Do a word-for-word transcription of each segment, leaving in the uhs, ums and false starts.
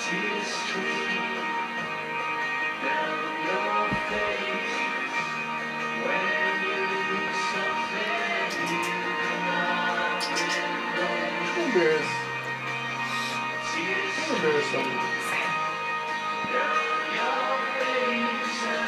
Tears stream down your face when you lose something you cannot replace. Tears stream down your face and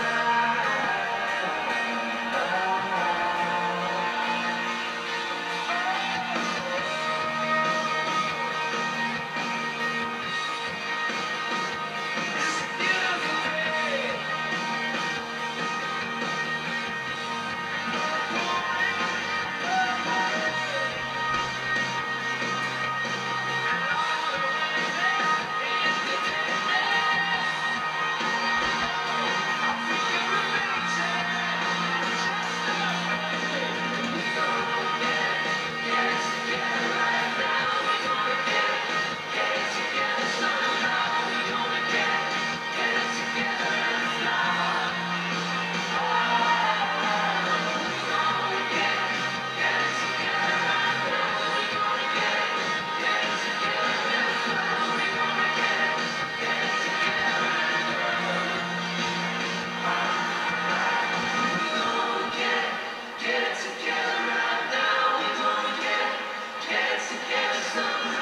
get together right now. We're gonna get, get together somehow.